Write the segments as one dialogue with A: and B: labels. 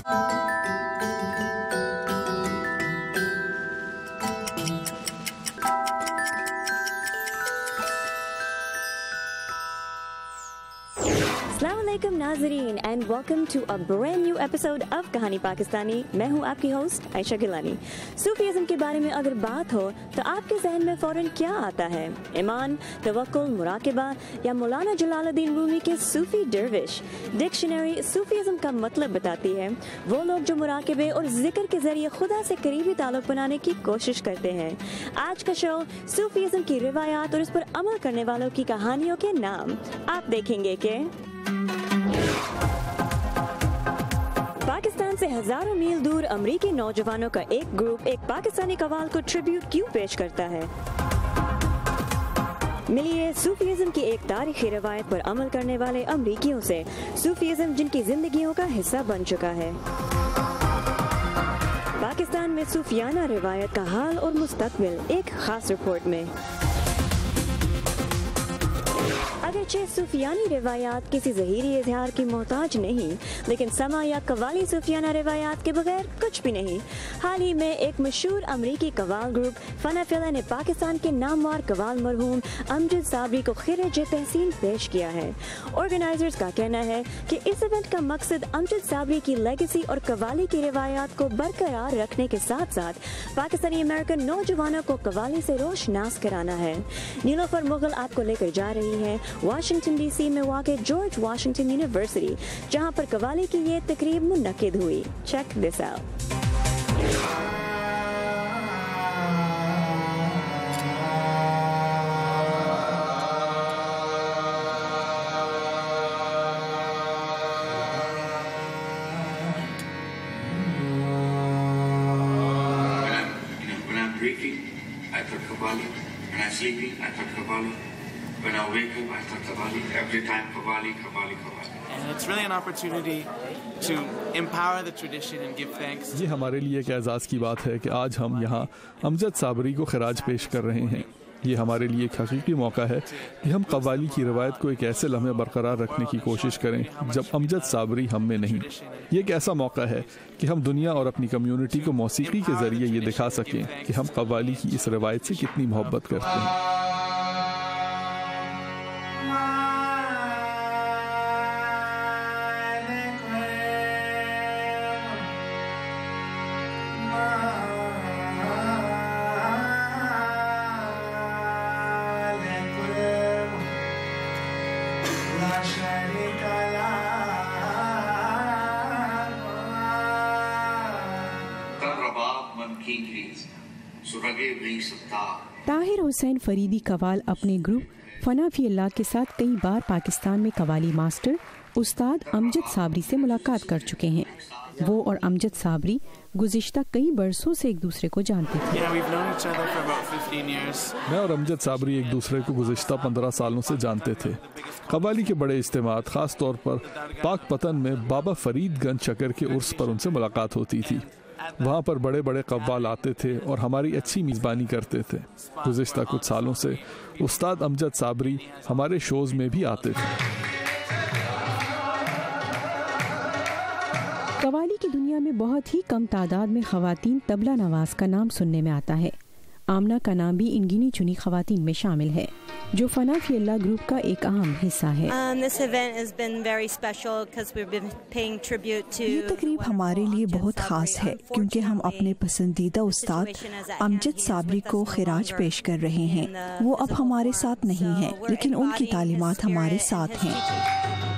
A: Assalamualaikum नाज़रीन and welcome to a brand new episode of कहानी पाकिस्तानी। मैं हूँ आपकी होस्ट आयशा गिलानी। सूफीज़म के बारे में अगर बात हो तो आपके जहन में फौरन क्या आता है? ईमान, तवक्कुल, मुराक़बा या मौलाना जलालुद्दीन रूमी के सूफी दरवेश? डिक्शनरी सूफीज़म का मतलब बताती है वो लोग जो मुराक़बे और जिक्र के जरिए खुदा से करीबी ताल्लुक़ बनाने की कोशिश करते हैं। आज का शो सूफीज़म की रिवायात और उस पर अमल करने वालों की कहानियों के नाम। आप देखेंगे कि पाकिस्तान से हजारों मील दूर अमरीकी नौजवानों का एक ग्रुप एक पाकिस्तानी कवाल को ट्रिब्यूट क्यों पेश करता है। मिलिए सूफीज़म की एक तारीखी रवायत पर अमल करने वाले अमरीकियों से, सूफीज़म जिनकी जिंदगियों का हिस्सा बन चुका है। पाकिस्तान में सूफियाना रिवायत का हाल और मुस्तकबिल, एक खास रिपोर्ट में। अगरचे सूफियानी रिवायात किसी ज़हीरी इज़हार की मोहताज नहीं, लेकिन समा या कवाली सूफियाना रिवायात के बगैर कुछ भी नहीं। हाल ही में एक मशहूर अमरीकी कवाल ग्रुप फनाफिला ने पाकिस्तान के नामवार कवाल मरहूम अमजद साबरी को खिराज तहसीन पेश किया है। ऑर्गेनाइजर्स का कहना है कि इस इवेंट का मकसद अमजद साबरी की लेगेसी और कवाली की रिवायात को बरकरार रखने के साथ साथ पाकिस्तानी अमेरिकन नौजवानों को कवाली से रोशनास कराना है। नीलोफर मुगल आपको लेकर जा रही है वाशिंगटन डीसी में वाक़ जॉर्ज वाशिंगटन यूनिवर्सिटी, जहां पर कवाली की ये तकरीब मुनक्किद हुई। Check this out.
B: When I'm drinking, I thought Qawwali. When I'm sleeping, I thought Qawwali. When I wake up, I thought Qawwali. Every time Qawwali, Qawwali, Qawwali.
C: And it's really an opportunity to empower the tradition and give thanks.
D: ये हमारे लिए एक एजाज़ की बात है कि आज हम यहाँ अमजद साबरी को खिराज पेश कर रहे हैं। ये हमारे लिए एक हकीकी मौका है कि हम कव्वाली की रवायत को एक ऐसे लम्हे बरकरार रखने की कोशिश करें जब अमजद साबरी हम में नहीं। ये एक ऐसा मौका है कि हम दुनिया और अपनी कम्युनिटी को मौसीकी के ज़रिए ये दिखा सकें कि हम कव्वाली की इस रवायत से कितनी मोहब्बत करते हैं।
E: ताहिर हुसैन फरीदी कवाल अपने ग्रुप फनाफी अल्लाह के साथ कई बार पाकिस्तान में कवाली मास्टर उस्ताद अमजद साबरी से मुलाकात कर चुके हैं। वो और अमजद साबरी गुज़िश्ता कई बरसों से एक दूसरे को जानते थे।
D: मैं और अमजद साबरी एक दूसरे को गुज़िश्ता 15 सालों से जानते थे। कव्वाली के बड़े इज्तिमात, ख़ास तौर पर पाक पतन में बाबा फरीद गंज चकर के उर्स पर उनसे मुलाकात होती थी। वहाँ पर बड़े बड़े कव्वाल आते थे और हमारी अच्छी मेज़बानी करते थे। गुज़िश्ता कुछ सालों से उस्ताद अमजद साबरी हमारे शोज़ में भी आते थे।
E: कवाली की दुनिया में बहुत ही कम तादाद में ख़वातीन तबला नवाज का नाम सुनने में आता है। आमना का नाम भी इन गिनी चुनी ख़वातीन में शामिल है, जो फनाफी अल्लाह ग्रुप का एक अहम हिस्सा है।
F: ये तकरीब हमारे लिए बहुत ख़ास है क्योंकि हम अपने पसंदीदा उस्ताद अमजद साबरी को खिराज पेश कर रहे हैं। वो अब हमारे साथ नहीं हैं, लेकिन उनकी तालीमात हमारे साथ हैं।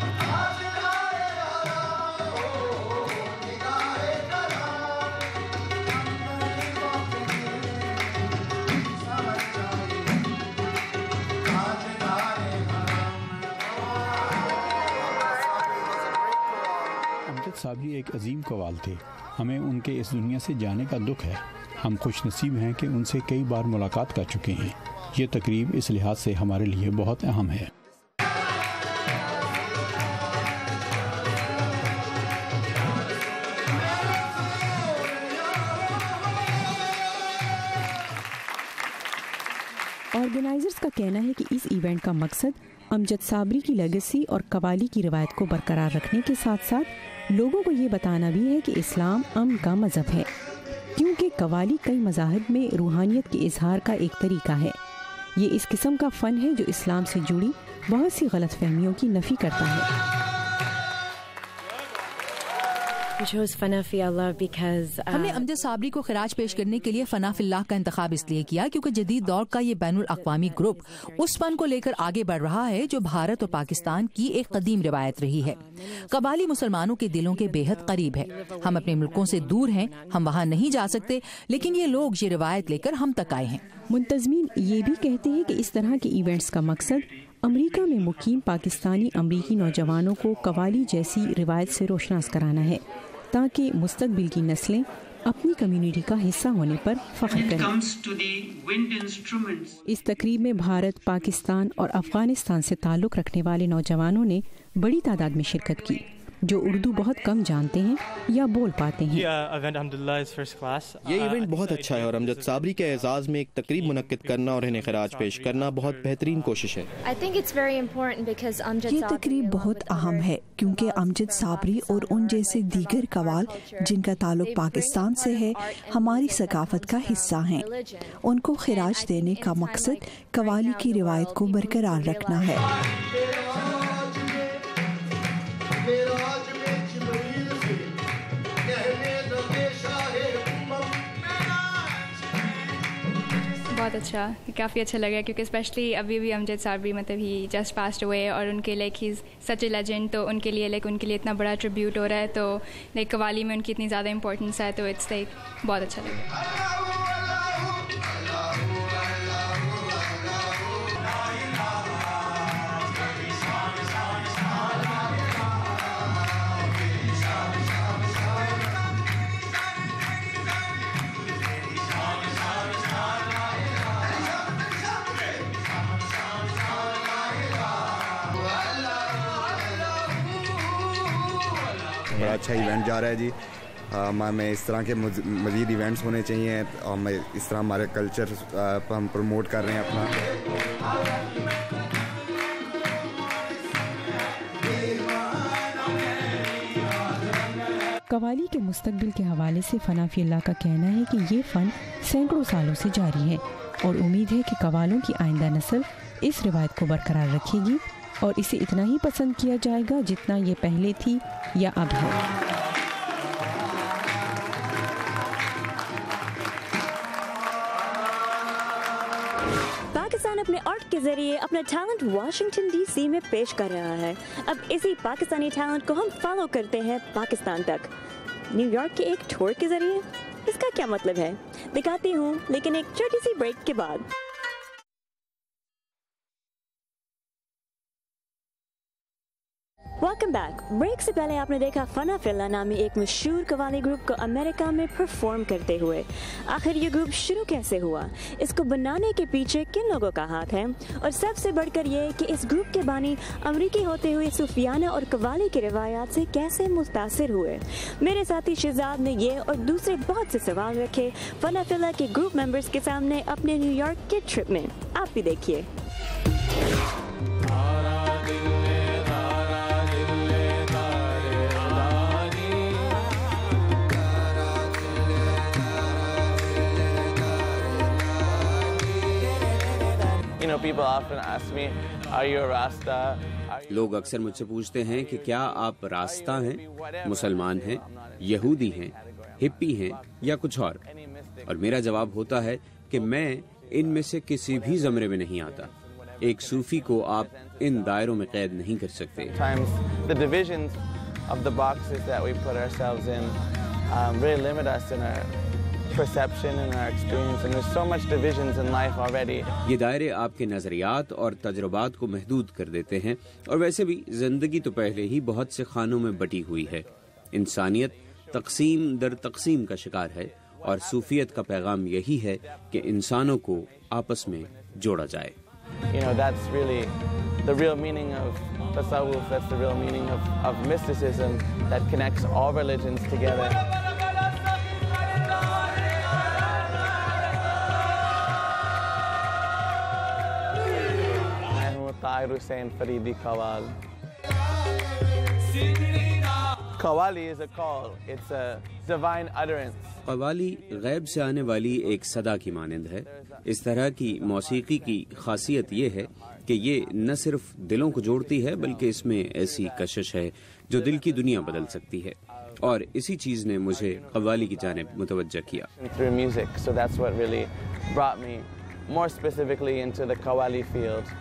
G: साबरी एक अजीम कवाल थे। हमें उनके इस दुनिया से जाने का दुख है। हम खुश नसीब हैं कि उनसे कई बार मुलाकात कर चुके हैं। ये तकरीब इस लिहाज से हमारे लिए बहुत अहम है।
E: ऑर्गेनाइजर्स का कहना है कि इस इवेंट का मकसद अमजद साबरी की लेगेसी और कवाली की रवायत को बरकरार रखने के साथ साथ لوگوں کو یہ بتانا بھی ہے کہ اسلام امن کا مذہب ہے، کیونکہ قوالی کئی مذاہب میں روحانیت کے اظہار کا ایک طریقہ ہے۔ یہ اس قسم کا فن ہے جو اسلام سے جڑی بہت سی غلط فہمیوں کی نفی کرتا ہے۔
H: ہم نے امجد صابری کو خراج پیش کرنے کے لیے فنا فی اللہ کا انتخاب اس لیے کیا کیونکہ جدید دور کا یہ بین الاقوامی گروپ اس فن کو لے کر آگے بڑھ رہا ہے جو بھارت اور پاکستان کی ایک قدیم روایت رہی ہے۔ قوالی مسلمانوں کے دلوں کے بے حد قریب ہے۔ ہم اپنے ملکوں سے دور ہیں، ہم وہاں نہیں جا سکتے، لیکن یہ لوگ یہ روایت لے کر ہم تک آئے ہیں۔
E: منتظمین یہ بھی کہتے ہیں کہ اس طرح کے ایونٹس کا مقصد امریکہ میں مقیم پاکستانی امریکی نوجوانوں کو قوالی جیسی روایت سے روشناس کرانا ہے تاکہ مستقبل کی نسلیں اپنی کمیونٹی کا حصہ ہونے پر فخر کریں۔ اس تقریب میں بھارت، پاکستان اور افغانستان سے تعلق رکھنے والے نوجوانوں نے بڑی تعداد میں شرکت کی جو اردو بہت کم جانتے ہیں یا بول پاتے ہیں۔
I: یہ ایونٹ بہت اچھا ہے اور امجد صابری کے اعزاز میں ایک تقریب منعقد کرنا اور انہیں خراج پیش کرنا بہت بہترین کوشش ہے۔
F: یہ تقریب بہت اہم ہے کیونکہ امجد صابری اور ان جیسے دیگر قوال جن کا تعلق پاکستان سے ہے ہماری ثقافت کا حصہ ہیں۔ ان کو خراج دینے کا مقصد قوالی کی روایت کو برقرار رکھنا ہے۔
J: بہت اچھا، کافی اچھا لگا کیونکہ اسپیشلی ابھی بھی امجد صابری مطلب ہی جسٹ پاسڈ ہوئے اور ان کے like he such a legend, تو ان کے لیے اتنا بڑا ٹریبیوٹ ہو رہا ہے، تو لائک قوالی میں ان کی اتنی زیادہ امپورٹنس ہے، تو اٹس لائک بہت اچھا لگا۔
K: بڑا اچھا ایونٹ جا رہا ہے جی، ہمیں اس طرح کے مزید ایونٹس ہونے چاہیے، ہمیں اس طرح ہمارے کلچر ہم پروموٹ کر رہے ہیں اپنا۔
E: قوالی کے مستقبل کے حوالے سے فنا فی اللہ کا کہنا ہے کہ یہ فن سینکڑوں سالوں سے جاری ہے اور امید ہے کہ قوالوں کی آئندہ نسل اس روایت کو برقرار رکھے گی اور اسے اتنا ہی پسند کیا جائے گا جتنا یہ پہلے تھی یا اب ہے۔
A: پاکستان اپنے آرٹ کے ذریعے اپنا ٹیلنٹ واشنگٹن ڈی سی میں پیش کر رہا ہے۔ اب اسی پاکستانی ٹیلنٹ کو ہم فالو کرتے ہیں پاکستان تک، نیو یارک کے ایک ٹور کے ذریعے۔ اس کا کیا مطلب ہے دکھاتی ہوں، لیکن ایک چھوٹی سی بریک کے بعد۔ Welcome back. بریک سے پہلے آپ نے دیکھا فنا فی اللہ نامی ایک مشہور قوالی گروپ کو امریکہ میں پرفارم کرتے ہوئے۔ آخر یہ گروپ شروع کیسے ہوا، اس کو بنانے کے پیچھے کن لوگوں کا ہاتھ ہے، اور سب سے بڑھ کر یہ کہ اس گروپ کے بانی امریکی ہوتے ہوئے صوفیانہ اور قوالی کی روایات سے کیسے متاثر ہوئے۔ میرے ساتھی شہزاد نے یہ اور دوسرے بہت سے سوال رکھے فنا فی اللہ کے گروپ ممبرز کے سامنے اپنے نیو یارک کے ٹرپ میں۔ آپ بھی دیکھیے۔
L: لوگ اکثر مجھ سے پوچھتے ہیں کہ کیا آپ راستہ ہیں، مسلمان ہیں، یہودی ہیں، ہپی ہیں یا کچھ اور میرا جواب ہوتا ہے کہ میں ان میں سے کسی بھی زمرے میں نہیں آتا۔ ایک صوفی کو آپ ان دائروں میں قید نہیں کر سکتے۔ یہ دائرے آپ کے نظریات اور تجربات کو محدود کر دیتے ہیں، اور ویسے بھی زندگی تو پہلے ہی بہت سے خانوں میں بٹی ہوئی ہے۔ انسانیت تقسیم در تقسیم کا شکار ہے، اور صوفیت کا پیغام یہی ہے کہ انسانوں کو آپس میں جوڑا جائے۔
C: The real meaning of tasawwuf, that's the real meaning of mysticism that connects all religions together. میں ہوں Tahir Hussain Faridi قوال۔ Qawwali is a call. It's a divine utterance.
L: قوالی غیب سے آنے والی ایک صدا کی مانند ہے. اس طرح کی موسیقی کی خاصیت یہ ہے کہ یہ نہ صرف دلوں کو جوڑتی ہے بلکہ اس میں ایسی کشش ہے جو دل کی دنیا بدل سکتی ہے، اور اسی چیز نے مجھے قوالی کی جانب متوجہ کیا.
C: Through music, so that's what really brought me more specifically into the Qawwali field.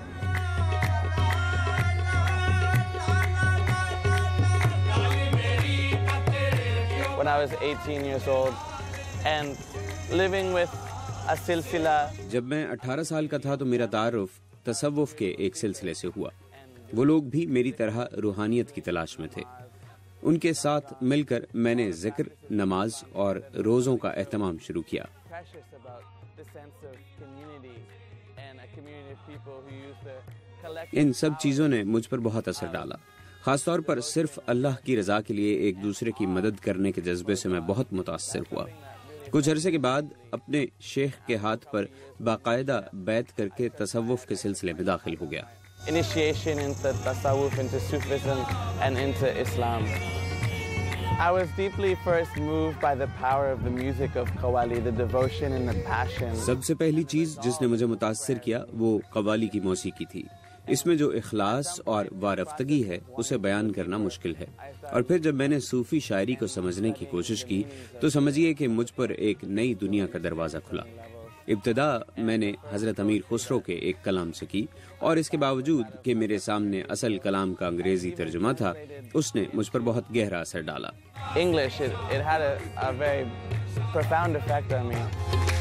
C: When I was 18 years old and living with a silsila.
L: جب میں 18 سال کا تھا تو میرا تعارف تصوف کے ایک سلسلے سے ہوا. وہ لوگ بھی میری طرح روحانیت کی تلاش میں تھے. ان کے ساتھ مل کر میں نے ذکر، نماز اور روزوں کا اہتمام شروع کیا. ان سب چیزوں نے مجھ پر بہت اثر ڈالا. خاص طور پر صرف اللہ کی رضا کے لیے ایک دوسرے کی مدد کرنے کے جذبے سے میں بہت متاثر ہوا. کچھ عرصے کے بعد اپنے شیخ کے ہاتھ پر باقاعدہ بیعت کر کے تصوف کے سلسلے میں داخل ہو گیا.
C: Initiation into tasawwuf, into Sufism and into Islam. I was deeply first moved by the power of the music of Qawwali, the devotion and the passion.
L: سب سے پہلی چیز جس نے مجھے متاثر کیا وہ قوالی کی موسیقی تھی. اس میں جو اخلاص اور وارفتگی ہے اسے بیان کرنا مشکل ہے. اور پھر جب میں نے صوفی شاعری کو سمجھنے کی کوشش کی تو سمجھیے کہ مجھ پر ایک نئی دنیا کا دروازہ کھلا. ابتدا میں نے حضرت امیر خسرو کے ایک کلام سے کی، اور اس کے باوجود کہ میرے سامنے اصل کلام کا انگریزی ترجمہ تھا، اس نے مجھ پر بہت گہرا اثر ڈالا.
C: English, it had a very profound effect on me.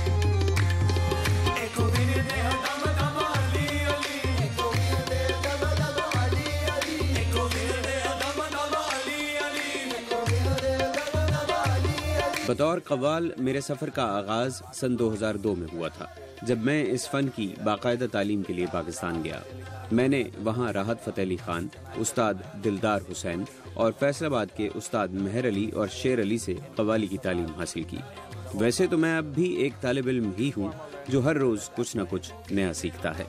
L: بطور قوال میرے سفر کا آغاز سن 2002 میں ہوا تھا، جب میں اس فن کی باقاعدہ تعلیم کے لیے پاکستان گیا. میں نے وہاں راحت فتح علی خان، استاد دلدار حسین اور فیصل آباد کے استاد مہر علی اور شیر علی سے قوالی کی تعلیم حاصل کی. ویسے تو میں اب بھی ایک طالب علم ہی ہوں جو ہر روز کچھ نہ کچھ نیا سیکھتا ہے.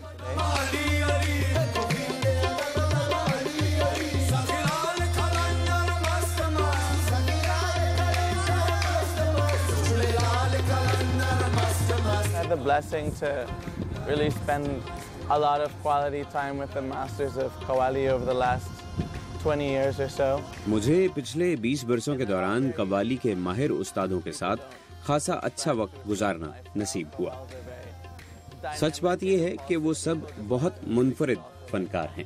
C: The blessing to really spend a lot of quality time with the masters of Qawwali over the last 20 years or so.
L: مجھے پچھلے 20 برسوں کے دوران قوالی کے ماہر استادوں کے ساتھ خاصا اچھا وقت گزارنا نصیب ہوا. سچ بات یہ ہے کہ وہ سب بہت منفرد فنکار ہیں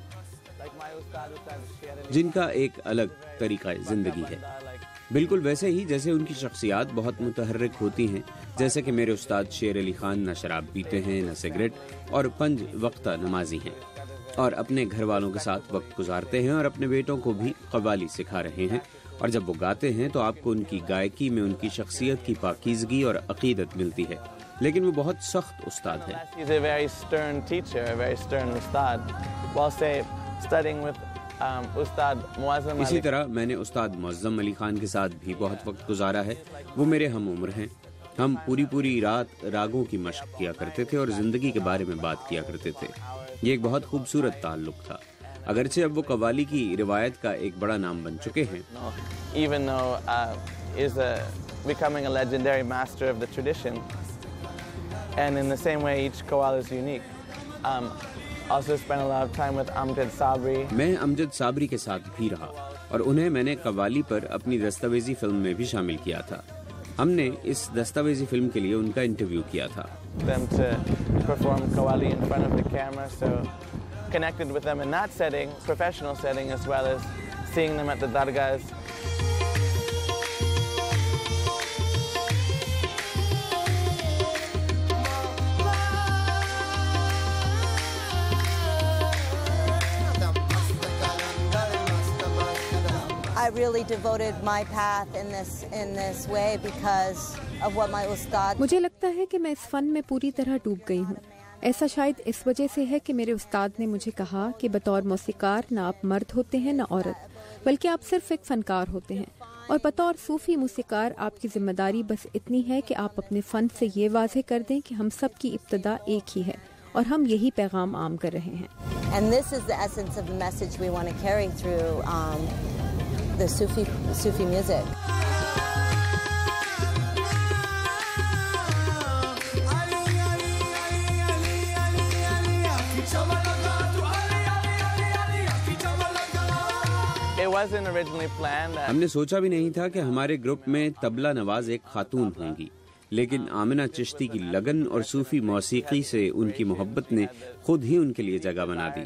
L: جن کا ایک الگ طریقہ زندگی ہے، بالکل ویسے ہی جیسے ان کی شخصیات بہت متحرک ہوتی ہیں. جیسے کہ میرے استاد شیر علی خان نہ شراب پیتے ہیں، نہ سگریٹ، اور 5 وقتہ نمازی ہیں، اور اپنے گھر والوں کے ساتھ وقت گزارتے ہیں، اور اپنے بیٹوں کو بھی قوالی سکھا رہے ہیں. اور جب وہ گاتے ہیں تو آپ کو ان کی گائکی میں ان کی شخصیت کی پاکیزگی اور عقیدت ملتی ہے. لیکن وہ بہت سخت استاد ہے.
C: He's a very stern teacher, a very stern ustad. While say studying with استاد معظم علی.
L: اسی طرح میں نے استاد معظم علی خان کے ساتھ بھی بہت وقت گزارا ہے. وہ میرے ہم عمر ہیں. ہم پوری رات راگوں کی مشق کیا کرتے تھے اور زندگی کے بارے میں بات کیا کرتے تھے. یہ ایک بہت خوبصورت تعلق تھا. اگرچہ اب وہ قوالی کی روایت کا ایک بڑا نام بن چکے ہیں.
C: Even though is becoming a legendary master of the tradition, and in the same way each qawwal is unique. Also spent a lot of time with Amjad Sabri.
L: میں امجد صابری کے ساتھ بھی رہا اور انہیں میں نے قوالی پر اپنی دستاویزی فلم میں بھی شامل کیا تھا. ہم نے اس دستاویزی فلم کے لیے ان کا انٹرویو کیا تھا.
C: Them to perform qawwali in front of the camera, so connected with them in that setting, professional setting, as well as seeing them at the dargahs.
M: I really devoted my path in this way because of what my ustad.
N: مجھے لگتا ہے کہ میں اس فن میں پوری طرح ڈوب گئی ہوں. ایسا شاید اس وجہ سے ہے کہ میرے استاد نے مجھے کہا کہ بطور موسیقار نہ آپ مرد ہوتے ہیں نہ عورت، بلکہ آپ صرف ایک فنکار ہوتے ہیں. اور بطور صوفی موسیقار آپ کی ذمہ داری بس اتنی ہے کہ آپ اپنے فن سے یہ واضح کر دیں کہ ہم سب کی ابتدا ایک ہی ہے اور ہم یہی پیغام عام کر رہے ہیں.
M: And this is the essence of the message we want to carry through the Sufi music.
L: ہم نے سوچا بھی نہیں تھا کہ ہمارے گروپ میں طبلہ نواز ایک خاتون ہوں گی، لیکن آمنہ چشتی کی لگن اور صوفی موسیقی سے ان کی محبت نے خود ہی ان کے لیے جگہ بنا دی۔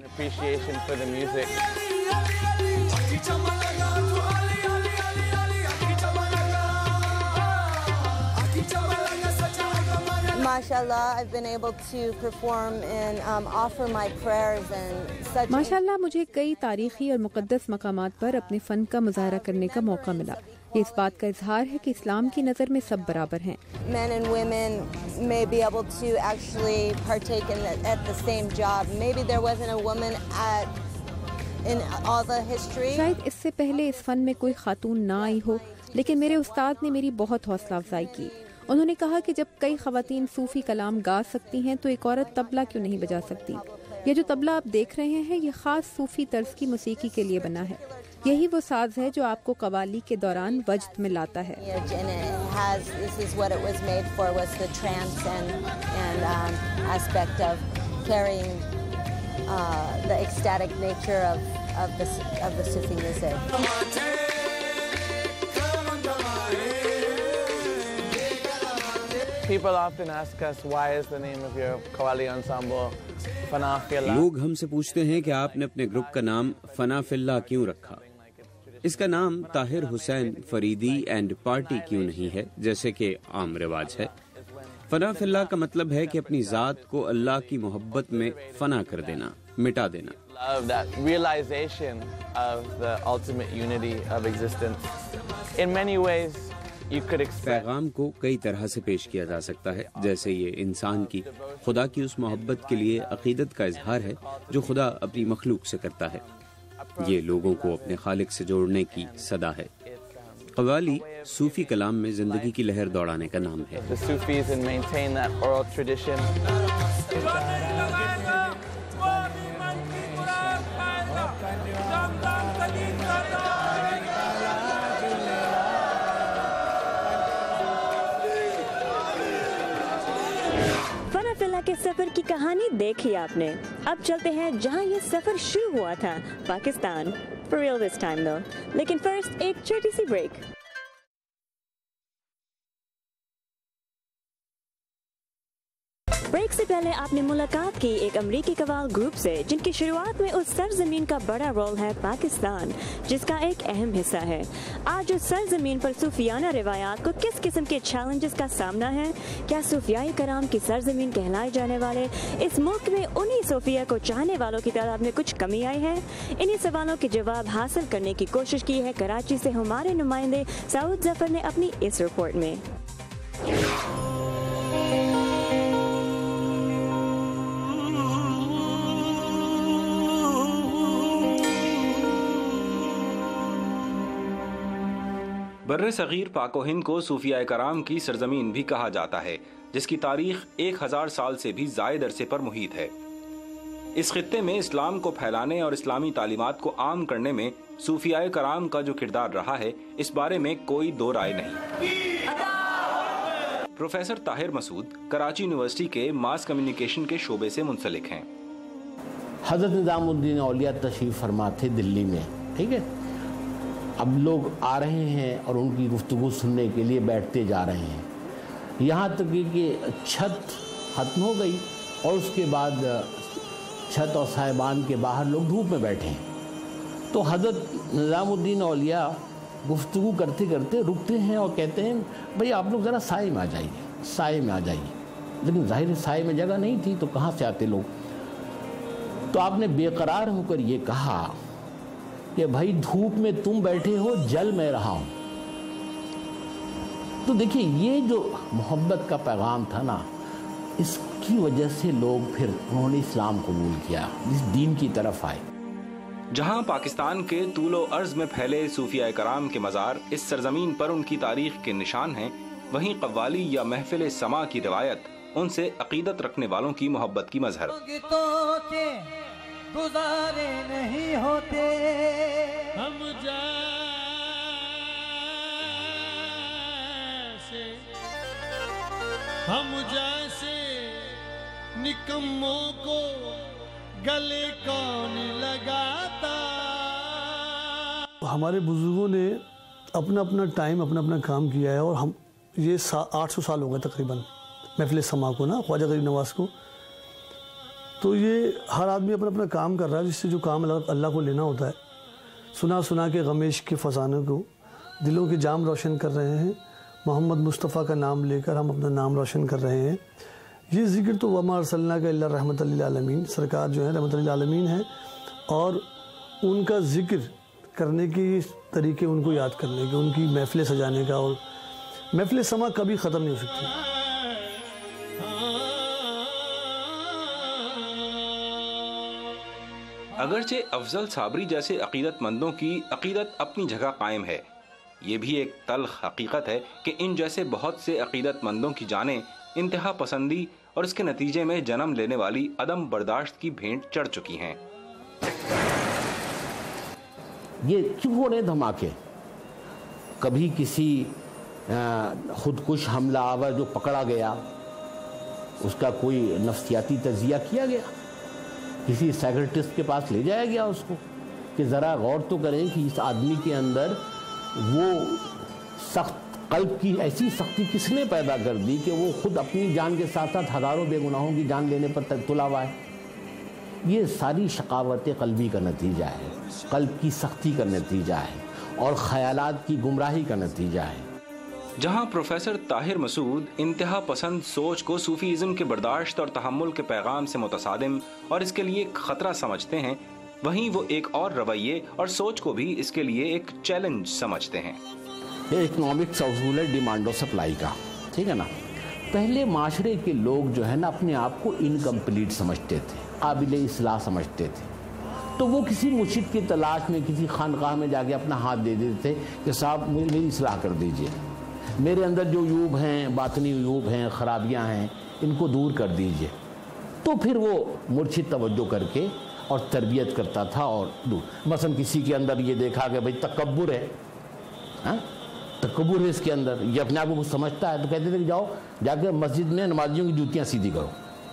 M: MashaAllah, I've been able to perform and offer my prayers and such.
N: ماشاءاللہ مجھے کئی تاریخی اور مقدس مقامات پر اپنے فن کا مظاہرہ کرنے کا موقع ملا۔ یہ اس بات کا اظہار ہے کہ اسلام کی نظر میں سب برابر ہیں۔
M: Men and women may be able to actually partake at the same job. Maybe there wasn't a woman in all the history.
N: شاید اس سے پہلے اس فن میں کوئی خاتون نہ آئی ہو، لیکن میرے استاد نے میری بہت حوصلہ افزائی کی۔ انہوں نے کہا کہ جب کئی خواتین صوفی کلام گا سکتی ہیں تو ایک عورت طبلہ کیوں نہیں بجا سکتی۔ یہ جو طبلہ آپ دیکھ رہے ہیں یہ خاص صوفی طرز کی موسیقی کے لیے بنا ہے۔ یہی وہ ساز ہے جو آپ کو قوالی کے دوران وجد میں لاتا ہے۔
C: People often ask us, why is the name of your Qawwali ensemble Fana Fi Allah?
L: لوگ ہم سے پوچھتے ہیں کہ آپ نے اپنے گروپ کا نام فنا فی اللہ کیوں رکھا؟ اس کا نام طاہر حسین فریدی اینڈ پارٹی کیوں نہیں ہے جیسے کہ عام رواج ہے؟ فنا فی اللہ کا مطلب ہے کہ اپنی ذات کو اللہ کی محبت میں فنا کر دینا، مٹا دینا۔
C: Love, that realization of the ultimate unity of existence. In many ways,
L: پیغام کو کئی طرح سے پیش کیا جا سکتا ہے، جیسے یہ انسان کی خدا کی اس محبت کے لیے عقیدت کا اظہار ہے جو خدا اپنی مخلوق سے کرتا ہے۔ یہ لوگوں کو اپنے خالق سے جوڑنے کی صدا ہے۔ قوالی صوفی کلام میں زندگی کی لہر دوڑانے کا نام ہے۔
A: فنا فی اللہ کے سفر کی کہانی دیکھی آپ نے، اب چلتے ہیں جہاں یہ سفر شروع ہوا تھا، Pakistan. For real this time though. لیکن فرسٹ ایک چھوٹی سی بریک۔ بریک سے پہلے آپ نے ملاقات کی ایک امریکی قوال گروپ سے جن کی شروعات میں اس سرزمین کا بڑا رول ہے پاکستان، جس کا ایک اہم حصہ ہے۔ آج اس سرزمین پر صوفیانہ روایات کو کس قسم کے چیلنجز کا سامنا ہے؟ کیا صوفیائی کرام کی سرزمین کہلائے جانے والے اس ملک میں انہی صوفیہ کو چاہنے والوں کی تعداد میں کچھ کمی آئی ہے؟ انہی سوالوں کے جواب حاصل کرنے کی کوشش کی ہے کراچی سے ہمارے نمائندے سعود ظفر نے اپنی اس رپورٹ میں۔
O: بر صغیر پاک و ہند کو صوفیاء کرام کی سرزمین بھی کہا جاتا ہے، جس کی تاریخ 1000 سال سے بھی زائد عرصے پر محیط ہے۔ اس خطے میں اسلام کو پھیلانے اور اسلامی تعلیمات کو عام کرنے میں صوفیاء کرام کا جو کردار رہا ہے، اس بارے میں کوئی دو رائے نہیں۔ پروفیسر طاہر مسعود کراچی یونیورسٹی کے ماس کمیونیکیشن کے شعبے سے منسلک ہیں۔
P: حضرت نظام الدین اولیاء تشریف فرما تھے دلی میں، ٹھیک ہے، اب لوگ آ رہے ہیں اور ان کی گفتگو سننے کے لیے بیٹھتے جا رہے ہیں، یہاں تک کہ چھت ختم ہو گئی اور اس کے بعد چھت اور صاحبان کے باہر لوگ دھوپ میں بیٹھے ہیں، تو حضرت نظام الدین اولیاء گفتگو کرتے کرتے رکتے ہیں اور کہتے ہیں بھئی آپ لوگ ذرا سائے میں آ جائیے، سائے میں آ جائیے، لیکن ظاہر سائے میں جگہ نہیں تھی تو کہاں سے آتے لوگ؟ تو آپ نے بے قرار ہو کر یہ کہا کہ بھائی دھوپ میں تم بیٹھے ہو، جل میں رہا ہوں۔ تو دیکھیے یہ جو محبت کا پیغام تھا نا، اس کی وجہ سے لوگ پھر انہوں نے اسلام قبول کیا، اس دین کی طرف آئے۔
O: جہاں پاکستان کے طول و عرض میں پھیلے صوفیاء کرام کے مزار اس سرزمین پر ان کی تاریخ کے نشان ہیں، وہیں قوالی یا محفل سما کی روایت ان سے عقیدت رکھنے والوں کی محبت کی مظہر۔
Q: گزارے نہیں ہوتے ہم ہم جیسے نکموں کو گلے کون لگاتا.
R: ہمارے بزرگوں نے اپنا اپنا ٹائم اپنا اپنا کام کیا ہے، اور ہم یہ 800 سال ہو گئے تقریباً محفل سما کو نا، خواجہ غریب نواز کو. تو یہ ہر آدمی اپنا اپنا کام کر رہا ہے، جس سے جو کام اللہ کو لینا ہوتا ہے. سنا سنا کے غم عشق کے فسانوں کو دلوں کے جام روشن کر رہے ہیں. محمد مصطفیٰ کا نام لے کر ہم اپنا نام روشن کر رہے ہیں. یہ ذکر تو وما ارسلناک الا رحمۃ للعالمین، سرکار جو ہے رحمۃ للعالمین ہے، اور ان کا ذکر کرنے کے طریقے ان کو یاد کرنے کے، ان کی محفلیں سجانے کا، اور محفل سما کبھی ختم نہیں ہو سکتی.
O: اگرچہ افضل صابری جیسے عقیدت مندوں کی عقیدت اپنی جگہ قائم ہے، یہ بھی ایک تلخ حقیقت ہے کہ ان جیسے بہت سے عقیدت مندوں کی جانیں انتہا پسندی اور اس کے نتیجے میں جنم لینے والی عدم برداشت کی بھینٹ چڑھ چکی ہیں.
P: یہ کیوں ہو رہے دھماکے؟ کبھی کسی خودکش حملہ آور جو پکڑا گیا اس کا کوئی نفسیاتی تجزیہ کیا گیا؟ کسی سائیکٹرسٹ کے پاس لے جایا گیا اس کو کہ ذرا غور تو کریں کہ اس آدمی کے اندر وہ سخت قلب کی ایسی سختی کس نے پیدا کر دی کہ وہ خود اپنی جان کے ساتھ ساتھ ہزاروں بے گناہوں کی جان لینے پر تلا ہوا ہے؟ یہ ساری شقاوت قلبی کا نتیجہ ہے، قلب کی سختی کا نتیجہ ہے، اور خیالات کی گمراہی کا نتیجہ ہے.
O: جہاں پروفیسر طاہر مسعود انتہا پسند سوچ کو صوفیزم کے برداشت اور تحمل کے پیغام سے متصادم اور اس کے لیے ایک خطرہ سمجھتے ہیں، وہیں وہ ایک اور رویے اور سوچ کو بھی اس کے لیے ایک چیلنج سمجھتے ہیں.
P: یہ اکنامکس اصول ہے ڈیمانڈ اور سپلائی کا، ٹھیک ہے نا. پہلے معاشرے کے لوگ جو ہے نا اپنے آپ کو انکمپلیٹ سمجھتے تھے، قابل اصلاح سمجھتے تھے، تو وہ کسی مرشد کی تلاش میں کسی خانقاہ میں جا کے اپنا ہاتھ دے دیتے تھے کہ صاحب میری اصلاح کر دیجئے، میرے اندر جو عیوب ہیں، باطنی عیوب ہیں، خرابیاں ہیں، ان کو دور کر دیجئے. تو پھر وہ مرشد توجہ کر کے اور تربیت کرتا تھا اور دور. مثلا کسی کے اندر یہ دیکھا کہ بھئی تکبر ہے، تکبر ہے اس کے اندر، یہ اپنے آپ کو کچھ سمجھتا ہے، تو کہتے تھے کہ جاؤ جا کے مسجد میں نمازیوں کی جوتیاں سیدھی کرو.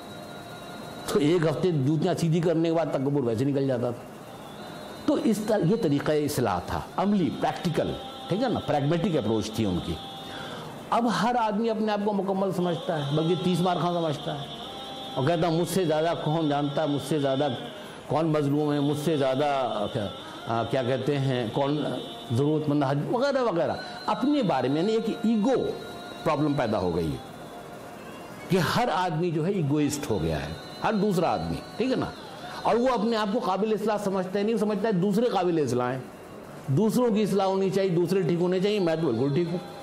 P: تو ایک ہفتے جوتیاں سیدھی کرنے کے بعد تکبر ویسے نکل جاتا تھا. تو اس طرح یہ طریقہ اصلاح تھا، عملی، پریکٹیکل، ٹھیک ہے نا، پریگمیٹک اپروچ تھی ان کی. اب ہر آدمی اپنے آپ کو مکمل سمجھتا ہے، بلکہ 30 مار خاں سمجھتا ہے، اور کہتا ہے مجھ سے زیادہ کون جانتا ہے، مجھ سے زیادہ کون مظلوم ہے، مجھ سے زیادہ کیا کہتے ہیں کون ضرورت مند وغیرہ وغیرہ. اپنے بارے میں ایک ایگو پرابلم پیدا ہو گئی ہے کہ ہر آدمی جو ہے ایگوئسٹ ہو گیا ہے، ہر دوسرا آدمی، ٹھیک ہے نا. اور وہ اپنے آپ کو قابل اصلاح سمجھتا ہے، نہیں سمجھتا ہے دوسرے قابل اصلاح ہیں، دوسروں کی اصلاح ہونی چاہیے، دوسرے ٹھیک ہونے چاہیے، میں تو بالکل ٹھیک ہوں.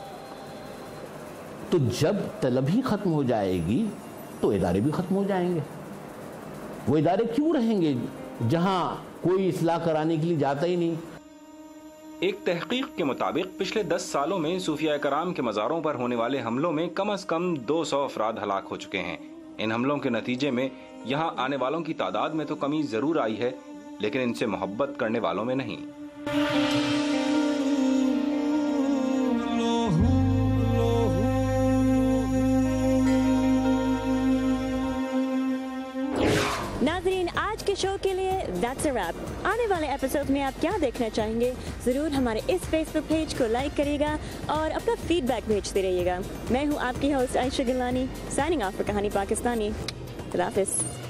P: تو جب طلب ہی ختم ہو جائے گی تو ادارے بھی ختم ہو جائیں گے. وہ ادارے کیوں رہیں گے جہاں کوئی اصلاح کرانے کے لیے جاتا ہی نہیں.
O: ایک تحقیق کے مطابق پچھلے 10 سالوں میں صوفیاء کرام کے مزاروں پر ہونے والے حملوں میں کم از کم 200 افراد ہلاک ہو چکے ہیں. ان حملوں کے نتیجے میں یہاں آنے والوں کی تعداد میں تو کمی ضرور آئی ہے، لیکن ان سے محبت کرنے والوں میں نہیں.
A: ناظرین، آج کے شو کے لیے that's a wrap. آنے والے ایپیسوڈ میں آپ کیا دیکھنا چاہیں گے ضرور ہمارے اس فیس بک پیج کو لائک کریے گا اور اپنا فیڈ بیک بھیجتے رہیے گا. میں ہوں آپ کی host Ayesha Gilani, signing off for Kahani Pakistani. اللہ حافظ.